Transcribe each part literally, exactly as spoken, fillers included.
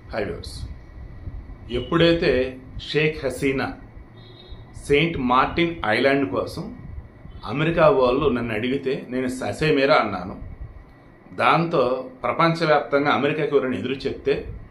Highways ఎప్పుడైతే Sheikh Hasina Saint Martin Island కోసం America వాళ్ళు నన్ను అడిగితే నేను ససేమేరా అన్నాను. దాంతో ప్రపంచవ్యాప్తంగా అమెరికాకి ఎవరైనా ఎదురు చెప్తే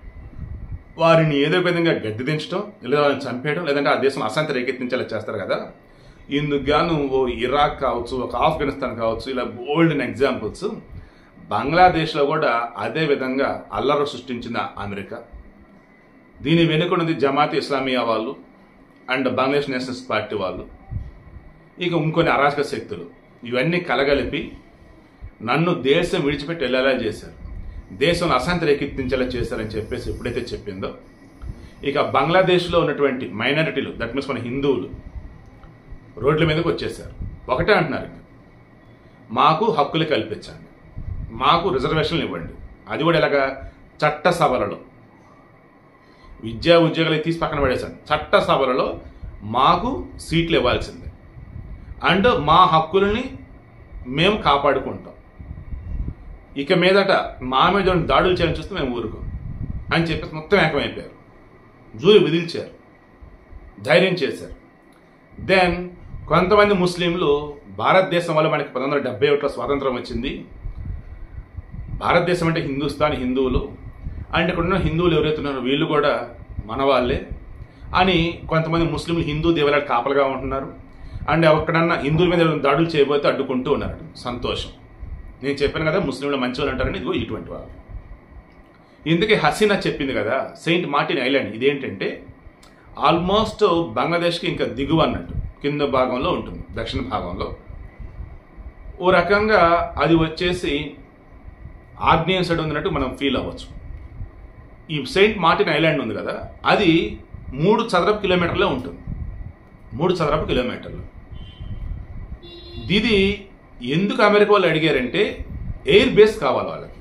వారిని ఏదో విధంగా గద్దె దించడం, లేదా వాళ్ళని చంపేయడం, లేదంటే ఆ దేశం అశాంతి రేకెత్తించేలా చేస్తారు కదా. ఇందుకు గాను ఓ ఇరాక్ కావచ్చు, ఒక ఆఫ్ఘనిస్తాన్ కావచ్చు, ఇలా ఓల్డ్ ఎగ్జాంపుల్స్. బంగ్లాదేశ్లో కూడా అదే విధంగా అల్లరి సృష్టించిన అమెరికా. దీని వెనుకనుంది జమాత్ ఇస్లామియా వాళ్ళు అండ్ బంగ్లాదేశ్ నేషనలిస్ట్ పార్టీ వాళ్ళు, ఇక ఇంకొన్ని అరాచక శక్తులు. ఇవన్నీ కలగలిపి నన్ను దేశం విడిచిపెట్టి వెళ్ళేలా చేశారు, దేశంలో అశాంతి రేకెత్తించేలా చేశారని చెప్పేసి ఎప్పుడైతే చెప్పిందో, ఇక బంగ్లాదేశ్లో ఉన్నటువంటి మైనారిటీలు, దట్ మీన్స్ మన హిందువులు రోడ్ల మీదకి వచ్చేసారు. ఒకటే అంటున్నారు, మాకు హక్కులు కల్పించండి, మాకు రిజర్వేషన్లు ఇవ్వండి. అది కూడా ఇలాగా చట్టసభలలో, విద్యా ఉద్యోగాలు తీసి పక్కన పడేశాను, చట్టసభలలో మాకు సీట్లు ఇవ్వాల్సిందే, అండ్ మా హక్కులని మేము కాపాడుకుంటాం. ఇక మీదట మా మీద దాడులు చేయని చూస్తే మేము ఊరుకోం అని చెప్పేసి మొత్తం ఏకమైపోయారు, జూరి విదిల్చారు, ధైర్యం చేశారు. దెన్ కొంతమంది ముస్లింలు భారతదేశం వల్ల మనకి పంతొమ్మిది వందల డెబ్బై ఒకటిలో స్వాతంత్రం వచ్చింది, భారతదేశం అంటే హిందుస్థాన్, హిందువులు అంటే ఇక్కడున్న హిందువులు ఎవరైతే ఉన్నారో వీళ్ళు కూడా మన వాళ్ళే అని కొంతమంది ముస్లింలు హిందూ దేవాలయాలు కాపలుగా ఉంటున్నారు. అండ్ ఎక్కడన్నా హిందువుల మీద దాడులు చేయబోతే అడ్డుకుంటూ ఉన్నారు. సంతోషం, నేను చెప్పాను కదా ముస్లింలు మంచి వాళ్ళు అంటారని, ఇదిగో ఇటువంటి వాళ్ళు. ఇందుకే హసీనా చెప్పింది కదా సెయింట్ మార్టిన్ ఐలాండ్, ఇదేంటంటే ఆల్మోస్ట్ బంగ్లాదేశ్కి ఇంకా దిగువ అన్నట్టు కింద భాగంలో ఉంటుంది, దక్షిణ భాగంలో. ఓ రకంగా అది వచ్చేసి ఆగ్నేయ సైడ్ ఉన్నట్టు మనం ఫీల్ అవ్వచ్చు. ఈ సెయింట్ మార్టిన్ ఐలాండ్ ఉంది కదా, అది మూడు చదరపు కిలోమీటర్లే ఉంటుంది, మూడు చదరపు కిలోమీటర్లు. ఇది ఎందుకు అమెరికా వాళ్ళు అడిగారంటే ఎయిర్ బేస్ కావాలి వాళ్ళకి.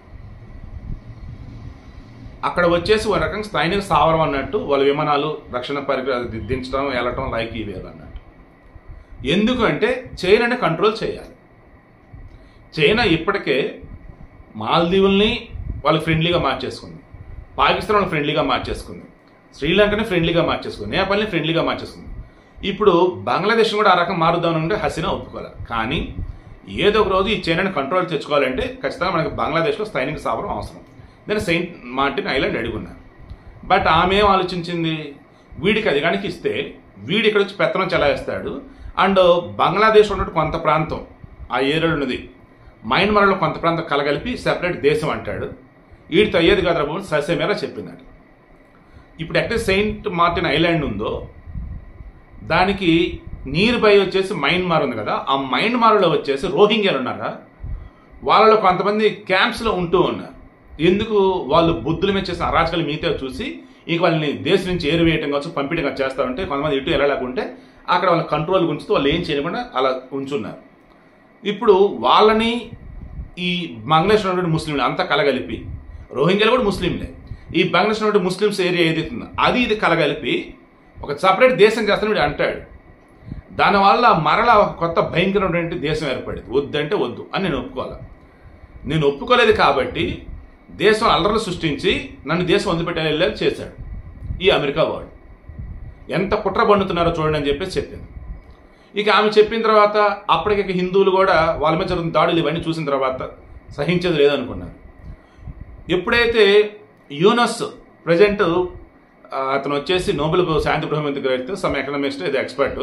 అక్కడ వచ్చేసి ఒక రకంగా స్థానిక స్థావరం అన్నట్టు వాళ్ళ విమానాలు రక్షణ పరికరాలు దించడం, వెళ్ళటం, లైక్ ఇవి అన్నట్టు. ఎందుకంటే చైనాని కంట్రోల్ చేయాలి. చైనా ఇప్పటికే మాల్దీవుల్ని వాళ్ళు ఫ్రెండ్లీగా మార్చేసుకుంది, పాకిస్తాన్ వాళ్ళు ఫ్రెండ్లీగా మార్చేసుకుంది, శ్రీలంకని ఫ్రెండ్లీగా మార్చేసుకుంది, నేపాల్ని ఫ్రెండ్లీగా మార్చేసుకుంది. ఇప్పుడు బంగ్లాదేశ్ కూడా ఆ రకం మారుద్దామనుకుంటే హసీనా ఒప్పుకోవాలి. కానీ ఏదో ఒక రోజు ఈ చైనాని కంట్రోల్ తెచ్చుకోవాలంటే ఖచ్చితంగా మనకి బంగ్లాదేశ్లో స్థానిక స్థావరం అవసరం. దాన్ని సెయింట్ మార్టిన్ ఐలాండ్ అడుగున్నారు. బట్ ఆమె ఏం ఆలోచించింది, వీడికి అది కనుక ఇస్తే వీడి ఇక్కడ వచ్చి పెత్తనం చెలాయిస్తాడు, అండ్ బంగ్లాదేశ్ ఉన్నట్టు కొంత ప్రాంతం ఆ ఏరియాలో ఉన్నది మయన్మార్లో కొంత ప్రాంతం కలగలిపి సెపరేట్ దేశం అంటాడు, వీడితో అయ్యేది కాదు రాబో ససేమేరా చెప్పిందట. ఇప్పుడు ఎక్కడ సెయింట్ మార్టిన్ ఐలాండ్ ఉందో దానికి నీరు బై వచ్చేసి మయన్మార్ ఉంది కదా, ఆ మయన్మార్లో వచ్చేసి రోహింగ్యాలు ఉన్నారా, వాళ్ళలో కొంతమంది క్యాంప్స్లో ఉంటూ ఉన్నారు. ఎందుకు వాళ్ళు బుద్ధుల మీద చేసిన అరాచకాలు మిగతా చూసి ఇక వాళ్ళని దేశం నుంచి ఏరువేయటం కావచ్చు, పంపించడం కావచ్చు చేస్తూ ఉంటే, కొంతమంది ఇటు వెళ్ళలేకుంటే అక్కడ వాళ్ళ కంట్రోల్ ఉంచుతూ వాళ్ళు ఏం చేయకుండా అలా ఉంచున్నారు. ఇప్పుడు వాళ్ళని ఈ బంగ్లాదేశ్ ఉన్నటువంటి ముస్లింలు అంతా కలగలిపి, రోహింగ్యాలు కూడా ముస్లింలే, ఈ బంగ్లాదేశ్ ఉన్నటువంటి ముస్లిమ్స్ ఏరియా ఏదైతుందో అది ఇది కలగలిపి ఒక సపరేట్ దేశం చేస్తాను వీడు అంటాడు. దానివల్ల మరలా ఒక కొత్త భయంకరమైనటువంటి దేశం ఏర్పడింది. వద్దంటే వద్దు అని నేను ఒప్పుకోవాలి. నేను ఒప్పుకోలేదు కాబట్టి దేశం అల్లర్లు సృష్టించి నన్ను దేశం వదిలిపెట్టేలా చేశాడు ఈ అమెరికా వాడు. ఎంత కుట్ర పండుతున్నారో చూడండి అని చెప్పేసి చెప్పింది. ఇక ఆమె చెప్పిన తర్వాత అప్పటికి హిందువులు కూడా వాళ్ళ మీద జరుగుతున్న దాడులు ఇవన్నీ చూసిన తర్వాత సహించేది లేదనుకున్నారు. ఎప్పుడైతే యూనస్ ప్రజెంట్ అతను వచ్చేసి నోబెల్ శాంతి బహుమతి సమ్ ఎకనామిస్ట్, ఇది ఎక్స్పర్ట్,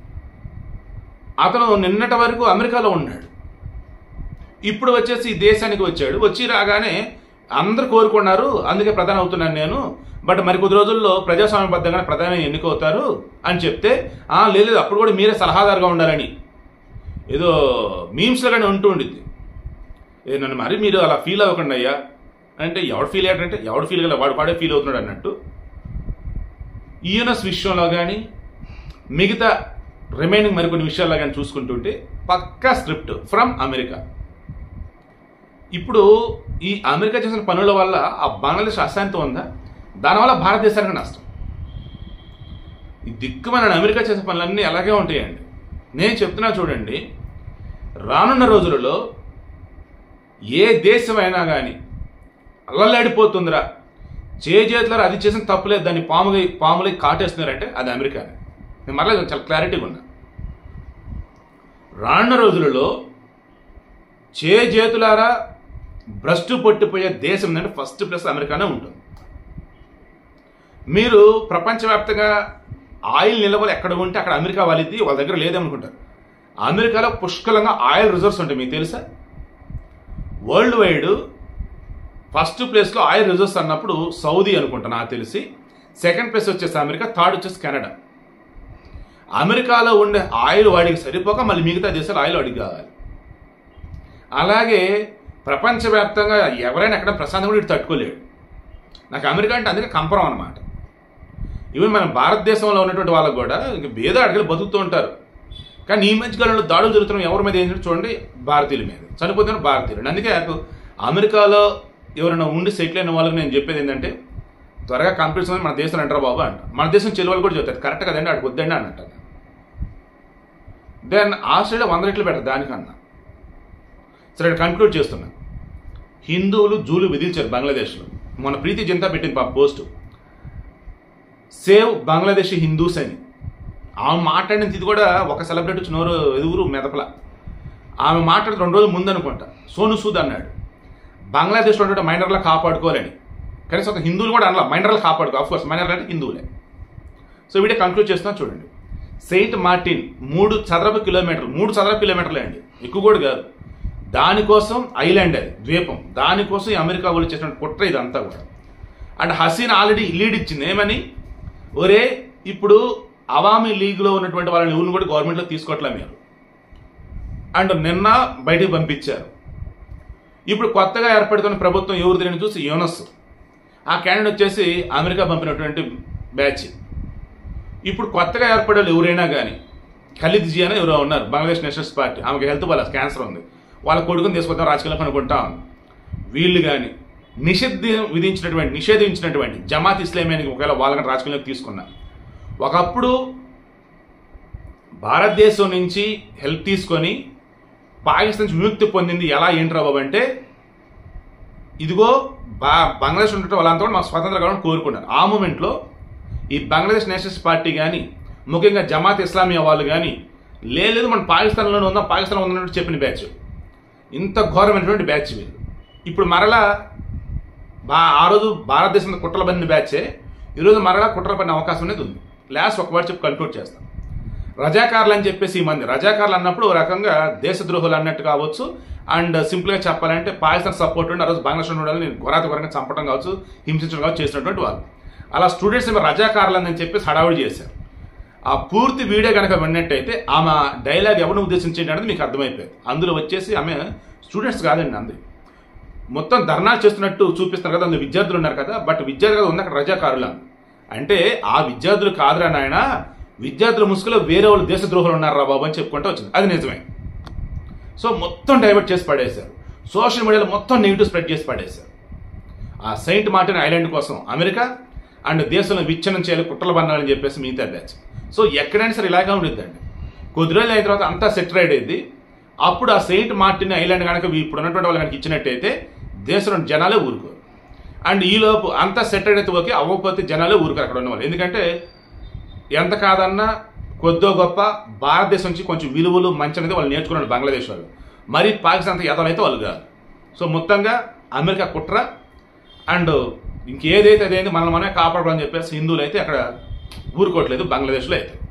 అతను నిన్నటి వరకు అమెరికాలో ఉన్నాడు, ఇప్పుడు వచ్చేసి ఈ దేశానికి వచ్చాడు. వచ్చి రాగానే అందరు కోరుకున్నారు, అందుకే ప్రధాని అవుతున్నాను నేను, బట్ మరి కొద్ది రోజుల్లో ప్రజాస్వామ్యబద్ధంగా ప్రధాని ఎన్నికవుతారు అని చెప్తే, లేదు అప్పుడు కూడా మీరే సలహాదారుగా ఉండాలని ఏదో మీమ్స్లోనే ఉంటూ ఉండిద్ది. ఏ నన్ను మరి మీరు అలా ఫీల్ అవ్వకండి అయ్యా అంటే, ఎవడు ఫీల్ అయ్యాడంటే ఎవడు ఫీల్ అయ్యా వాడు వాడే ఫీల్ అవుతున్నాడు అన్నట్టు. యూనస్ విషయంలో కానీ మిగతా రిమైనింగ్ మరికొన్ని విషయాల్లో కానీ చూసుకుంటుంటే పక్కా స్క్రిప్ట్ ఫ్రమ్ అమెరికా. ఇప్పుడు ఈ అమెరికా చేసిన పనుల వల్ల ఆ బంగ్లాదేశ్ అశాంతి ఉందా, దానివల్ల భారతదేశానికి నష్టం. ఈ దిక్కుమైన అమెరికా చేసే పనులన్నీ అలాగే ఉంటాయండి. నేను చెప్తున్నా చూడండి, రానున్న రోజులలో ఏ దేశమైనా కానీ అల్లలాడిపోతుందిరా, చేజేతులారా అది చేసిన తప్పులేదు, దాన్ని పాముగా పాములకి కాటేస్తున్నారంటే అది అమెరికానే. నేను మరలా చాలా క్లారిటీగా ఉన్నా. రానున్న రోజులలో చేజేతులారా భ్రష్టు పట్టిపోయే దేశం ఏంటంటే ఫస్ట్ ప్లేస్ అమెరికానే ఉంటుంది. మీరు ప్రపంచవ్యాప్తంగా ఆయిల్ నిల్వలు ఎక్కడ ఉంటే అక్కడ అమెరికా వాళ్ళది వాళ్ళ దగ్గర లేదనుకుంటారు. అమెరికాలో పుష్కలంగా ఆయిల్ రిజర్వ్స్ ఉంటాయి, మీకు తెలుసా? వరల్డ్ వైడ్ ఫస్ట్ ప్లేస్లో ఆయిల్ రిజర్వ్స్ అన్నప్పుడు సౌదీ అనుకుంటా నాకు తెలిసి, సెకండ్ ప్లేస్ వచ్చేసి అమెరికా, థర్డ్ వచ్చేసి కెనడా. అమెరికాలో ఉండే ఆయిల్ వాడికి సరిపోక మళ్ళీ మిగతా దేశాలు ఆయిల్ వాడికి కావాలి. అలాగే ప్రపంచవ్యాప్తంగా ఎవరైనా ఎక్కడ ప్రశాంతం కూడా ఇటు తట్టుకోలేడు. నాకు అమెరికా అంటే అందుకే కంపరం అనమాట. ఈవెన్ మన భారతదేశంలో ఉన్నటువంటి వాళ్ళకు కూడా ఇంక భేద అడగలు బతుకుతూ ఉంటారు. కానీ ఈ మధ్యకాలంలో దాడులు జరుగుతున్నాం ఎవరి మీద ఏంటంటే చూడండి, భారతీయుల మీద చనిపోతున్న భారతీయులు. అందుకే నాకు అమెరికాలో ఎవరైనా ఉండి సెటిల్ అయిన వాళ్ళకి నేను చెప్పేది ఏంటంటే త్వరగా కంప్లీట్ మన దేశం అంటారా బాబు అంట. మన దేశం చెల్లి కూడా చెప్తారు కరెక్ట్ కదండి, అక్కడికి వద్దండి అన్నట్టు. దెన్ ఆస్ట్రేలియా వంద రెట్లు పెట్టరు దానికన్నా. సరే కంక్లూడ్ చేస్తున్నా. హిందువులు జూలు విధించారు బంగ్లాదేశ్లో. మన ప్రీతి జంతా పెట్టింది పాప పోస్ట్, సేవ్ బంగ్లాదేశ్ హిందూస్ అని. ఆమె మాట్లాడిన ఇది కూడా ఒక సెలబ్రిటీ వచ్చి నోరు ఎదుగురు మెదపల. ఆమె మాట్లాడిన రెండు రోజులు ముందు అనుకుంటా సోను సూద్ అన్నాడు బంగ్లాదేశ్లో ఉండే మైనర్లా కాపాడుకోవాలని. కనీసం ఒక హిందువులు కూడా అనలా మైనర్లు కాపాడుకో. ఆఫ్ కోర్స్ మైనర్లు అంటే హిందువులే. సో వీడియో కంక్లూడ్ చేస్తున్నా చూడండి. సెయింట్ మార్టిన్ మూడు చదరపు కిలోమీటర్లు మూడు చదరపు కిలోమీటర్లే అండి, ఎక్కువ కూడా కాదు. దానికోసం ఐలాండ్ అది ద్వీపం, దానికోసం ఈ అమెరికా వాళ్ళు చేసిన కుట్ర ఇదంతా కూడా. అండ్ హసీనా ఆల్రెడీ లీడ్ ఇచ్చింది ఏమని, ఒరే ఇప్పుడు అవామీ లీగ్లో ఉన్నటువంటి వాళ్ళని ఎవరిని కూడా గవర్నమెంట్లో తీసుకోవట్లే మీరు. అండ్ నిన్న బయటికి పంపించారు. ఇప్పుడు కొత్తగా ఏర్పడుతున్న ప్రభుత్వం ఎవరు తిరిగి చూసి యూనస్, ఆ క్యాండిడేట్ వచ్చేసి అమెరికా పంపినటువంటి బ్యాచ్. ఇప్పుడు కొత్తగా ఏర్పడే వాళ్ళు ఎవరైనా కానీ ఖలీద్ జియా అని ఎవరో ఉన్నారు, బంగ్లాదేశ్ నేషనలిస్ట్ పార్టీ, ఆమెకి హెల్త్ వల్ల క్యాన్సర్ ఉంది, వాళ్ళ కొడుకుని తీసుకొద్దాం రాజకీయాలకు అనుకుంటా ఉంది. వీళ్ళు కానీ నిషేధం విధించినటువంటి నిషేధించినటువంటి జమాత్ ఇస్లామీని ఒకవేళ వాళ్ళని రాజకీయాలకు తీసుకున్నారు. ఒకప్పుడు భారతదేశం నుంచి హెల్ప్ తీసుకొని పాకిస్తాన్ నుంచి విముక్తి పొందింది ఎలా ఏంట్రా బాబు అంటే, ఇదిగో బా బంగ్లాదేశ్ ఉండటం వాళ్ళంతా కూడా మాకు స్వతంత్ర కావాలని కోరుకున్నారు. ఆ మూమెంట్లో ఈ బంగ్లాదేశ్ నేషనలిస్ట్ పార్టీ కానీ ముఖ్యంగా జమాత్ ఇస్లామియా వాళ్ళు కానీ లేదు మనం పాకిస్తాన్లోనే ఉందాం, పాకిస్తాన్లో ఉందన్నట్టు చెప్పిన బ్యాచ్. ఇంత ఘోరమైనటువంటి బ్యాచ్ వీళ్ళు. ఇప్పుడు మరలా బా ఆ రోజు భారతదేశంలో కుట్రల పడిన బ్యాచే ఈరోజు మరలా కుట్రల పడిన అవకాశం అనేది ఉంది. లాస్ట్ ఒక వర్డ్ చెప్పి కంక్లూడ్ చేస్తాం. రజాకార్లు అని చెప్పేసి ఈ మంది రజాకార్లు అన్నప్పుడు ఒక రకంగా దేశద్రోహులు అన్నట్టు కావచ్చు. అండ్ సింపుల్గా చెప్పాలంటే పాకిస్తాన్ సపోర్ట్ ఉండి ఆ రోజు బంగ్లాదేశ్ ఉండాలని ఘోరాత ఘోరంగా చంపడం కావచ్చు, హింసించడం కావచ్చు చేసినటువంటి వాళ్ళు. అలా స్టూడెంట్స్ రజాకార్లు అని చెప్పేసి హడావుడి చేశారు. ఆ పూర్తి వీడియో కనుక విన్నట్టయితే ఆమె డైలాగ్ ఎవరిని ఉద్దేశించేది అనేది మీకు అర్థమైపోయింది. అందులో వచ్చేసి ఆమె స్టూడెంట్స్ కాదండి, అందరు మొత్తం ధర్నా చేస్తున్నట్టు చూపిస్తారు కదా, అందులో విద్యార్థులు ఉన్నారు కదా, బట్ విద్యార్థులు కదా ఉంది అక్కడ రజాకారులు అంటే ఆ విద్యార్థులు కాదురా నాయన, విద్యార్థుల ముసుగులో వేరే వాళ్ళు దేశద్రోహులు ఉన్నారా బాబు అని చెప్పుకుంటూ వచ్చింది. అది నిజమే. సో మొత్తం డైవర్ట్ చేసి పడేశారు. సోషల్ మీడియాలో మొత్తం నెగిటివ్ స్ప్రెడ్ చేసి పడేశారు. ఆ సెయింట్ మార్టిన్ ఐలాండ్ కోసం అమెరికా అండ్ దేశంలో విచ్ఛిన్నం చేయాలి కుట్రలు బన్నాలని చెప్పేసి మిగతా బ్యాచ్. సో ఎక్కడైనా సరే ఇలాగే ఉండిద్దండి. కొద్ది రోజులు అయిన తర్వాత అంతా సెటిల్ అయ్యేది. అప్పుడు ఆ సెయింట్ మార్టిన్ ఐలాండ్ కనుక ఇప్పుడు ఉన్నటువంటి వాళ్ళు కనుక ఇచ్చినట్టయితే దేశంలో జనాలే ఊరుకోరు. అండ్ ఈలోపు అంతా సెటిల్ అయితే ఓకే, అవ్వకపోతే జనాలే ఊరుకోరు అక్కడ ఉన్న వాళ్ళు. ఎందుకంటే ఎంత కాదన్నా కొద్దో గొప్ప భారతదేశం నుంచి కొంచెం విలువలు మంచి అనేది వాళ్ళు నేర్చుకున్నారు బంగ్లాదేశ్ వాళ్ళు. మరి పాకిస్తాన్ అంత ఎదలైతే వాళ్ళు కాదు. సో మొత్తంగా అమెరికా కుట్ర అండ్ ఇంకేదైతే అదేంటి మనల్ని మనమే కాపాడాలని చెప్పేసి హిందువులు అయితే అక్కడ ఊరుకోవట్లేదు బంగ్లాదేశ్లో అయితే.